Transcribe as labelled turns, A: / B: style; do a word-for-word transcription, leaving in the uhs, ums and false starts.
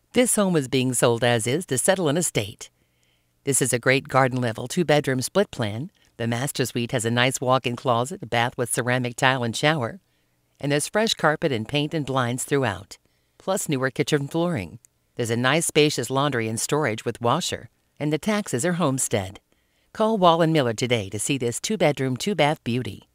A: This home is being sold as is to settle an estate. This is a great garden-level two-bedroom split plan. The master suite has a nice walk-in closet, a bath with ceramic tile and shower, and there's fresh carpet and paint and blinds throughout, plus newer kitchen flooring. There's a nice spacious laundry and storage with washer, and the taxes are homestead. Call Wall and Miller today to see this two-bedroom, two-bath beauty.